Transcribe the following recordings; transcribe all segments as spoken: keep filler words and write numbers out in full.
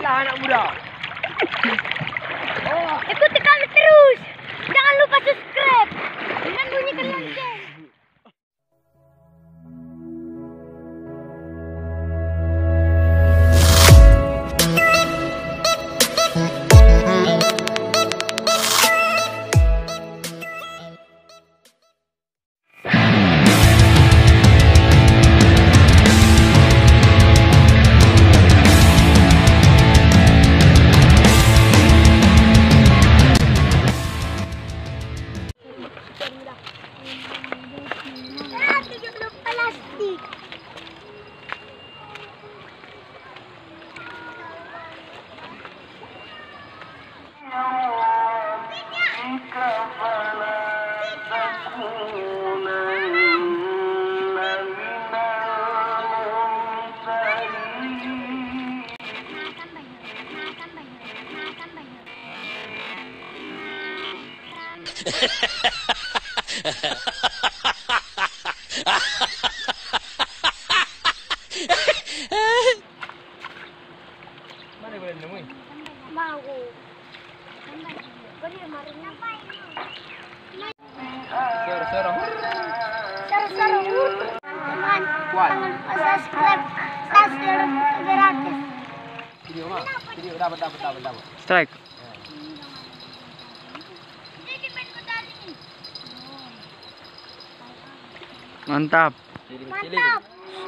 Cepatlah anak muda. Oh, ikuti kami terus. Jangan lupa subscribe dan bunyikan lonceng. Mana boleh nemuin? Mau. Boleh mari ngapain? Soro-soro. Seru-seru. Teman, Kuat. jangan lupa subscribe. Subscribe gratis. Video mah. Video dapat dapat dapat dapat. Strike. Sedikit main kudali. Mantap. Ciling-ciling. Mantap.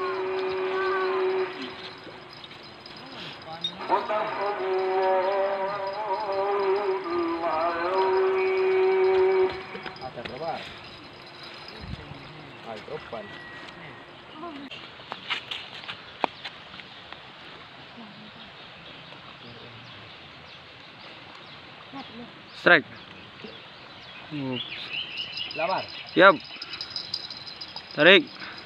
Atar berapa? Ay, tropan. Strike. Oops. Labar. Siap. Tarik.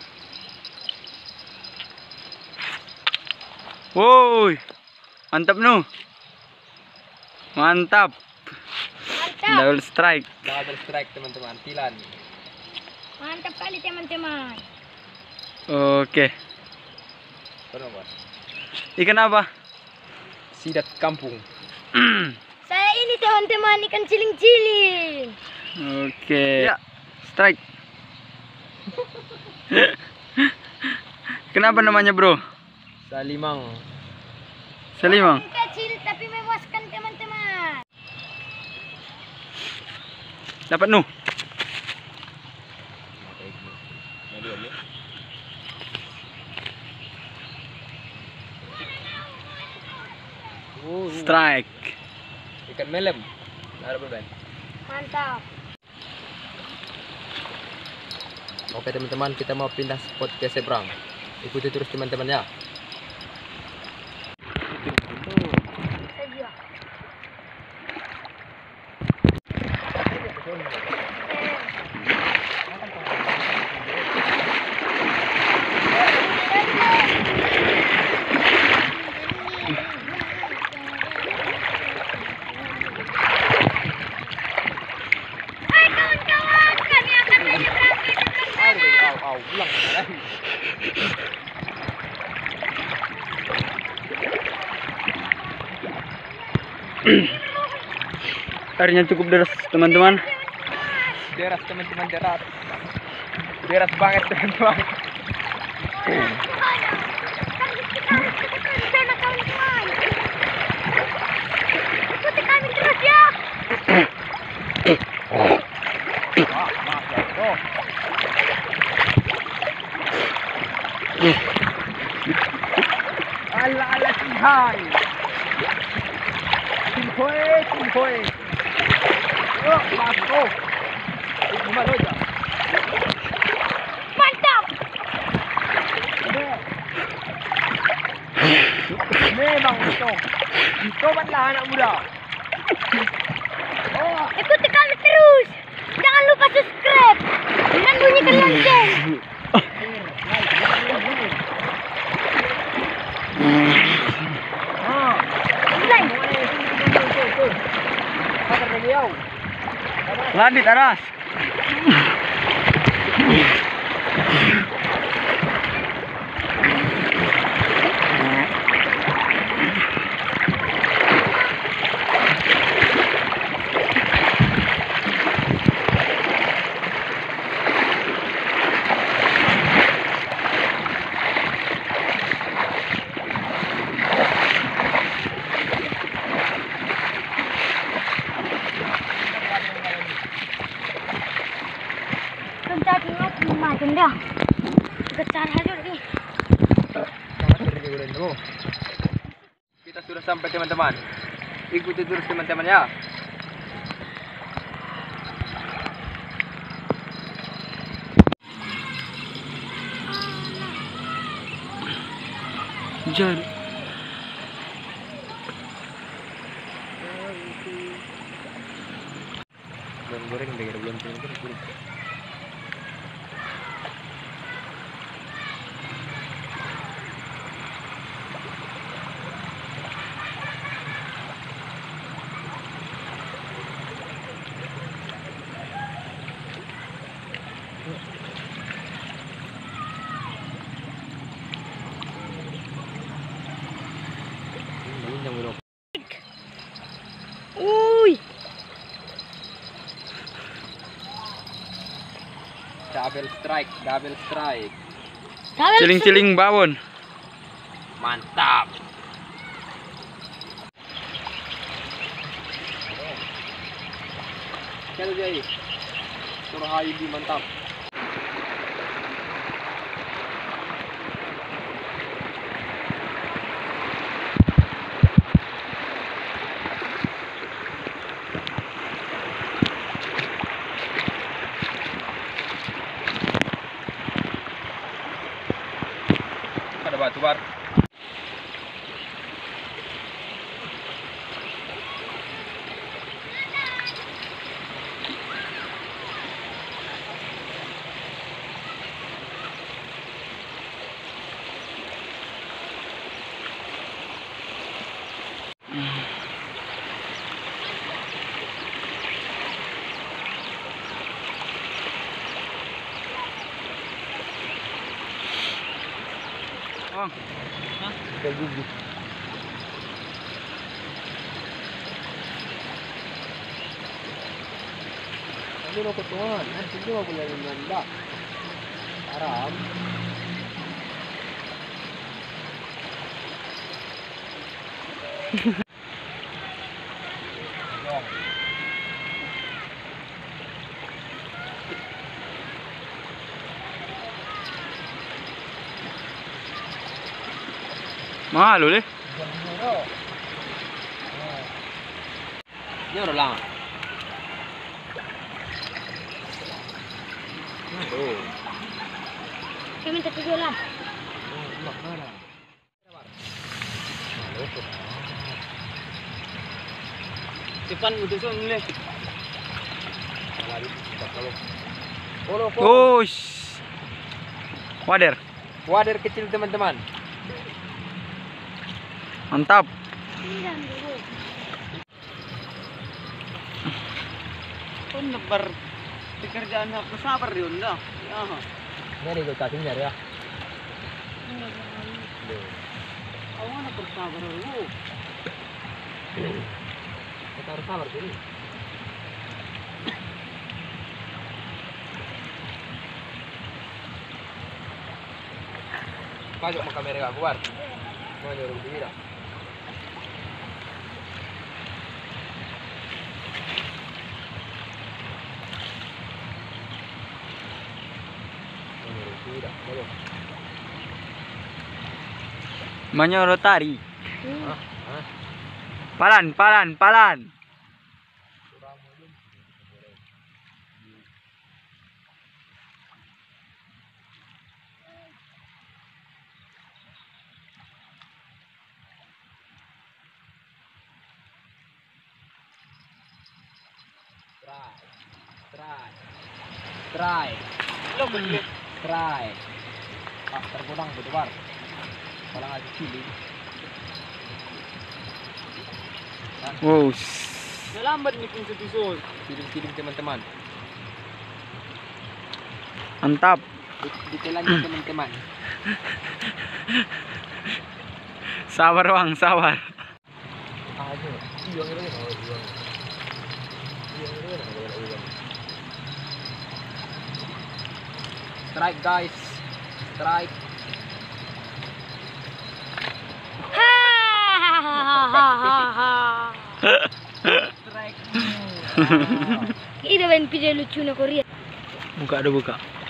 Woi. Mantap nu. Mantap. Mantap. Double strike. Double strike teman-teman. Tilan. Mantap kali teman-teman. Oke. Berapa? Ikan apa? Sidat kampung. Saya ini teman-teman ikan ciling-ciling. Oke. Ya. Strike. Kenapa namanya, Bro? Salimang. Selimang. Kecil tapi memuaskan teman-teman. Dapat nu. Oh, Strike. ikan melem. Ada berapa? Mantap. Oke teman-teman, kita mau pindah spot ke seberang. Ikuti terus teman-teman ya. Saja. Hai kawan-kawan, kami akan menyeberang ke seberang sana. Au, au, ulang lagi. Airnya cukup deras, teman-teman. Deras teman-teman, deras. Deras banget teman-teman. Ikuti kami terus ya. Wah, maaf ya, bro. Ala ala singhai. Singhoi, singhoi. Oh, maaf bro. Gimana aja? Mantap. Memang itu. Cobalah anak muda. Oh, Ikuti kami terus. Jangan lupa subscribe dan bunyikan lonceng. ah. Mulai. Apa beliau? Landit aras. Macam dia. Getar hasil ni. Sangat sering udah itu. Kita sudah sampai teman-teman. Ikuti terus teman-teman ya. Hujan. Belum goreng deh, belum goreng. Uy. Double strike, double strike. Ciling-ciling bawon. Mantap. Kalau jadi Surah Haidi mantap. Ada batu bar. Bang. Hah? Kayak gugup. Ano na ko tuhan? Nanti ko ako lang yung nanda. Aram. Mahal ulit. Ini orang lang. Oh. Kami minta tujuh lah. Enak mana? Sipan udah so mulai. Polo, polo. Oh. Wader. Wader kecil teman-teman. Mantap. Sembilan dulu. Kung nabar pekerjaan aku sabar yun dah. Aha. Ini nih cacing nyari ya. Aku mana bersabar lu. Kita harus sabar sini. Masuk ke kamera gak keluar. Mau nyuruh diri dah. Nyuruh diri dah. Belum. Menyorotari. Hah? Hah? Palan, palan, palan. Try. Try. Try. Try. Ah, tergodang berdebar. Kalau nggak cili. Wow. Lambat nih kung susul. Kirim-kirim teman-teman. Mantap. Detailannya teman-teman. Sabar bang, sabar. Aja. Iya ini oh iya. Iya ini. Strike guys. Strike. Ini main video lucu na Korea. Buka ada buka.